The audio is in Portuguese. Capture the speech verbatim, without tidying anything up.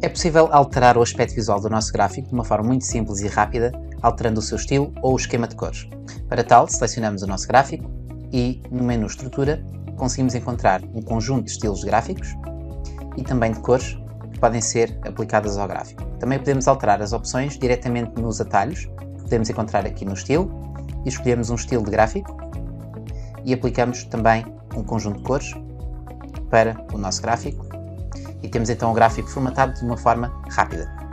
É possível alterar o aspecto visual do nosso gráfico de uma forma muito simples e rápida, alterando o seu estilo ou o esquema de cores. Para tal, selecionamos o nosso gráfico e, no menu Estrutura, conseguimos encontrar um conjunto de estilos gráficos e também de cores que podem ser aplicadas ao gráfico. Também podemos alterar as opções diretamente nos atalhos, que podemos encontrar aqui no Estilo, e escolhemos um estilo de gráfico e aplicamos também um conjunto de cores para o nosso gráfico e temos então o gráfico formatado de uma forma rápida.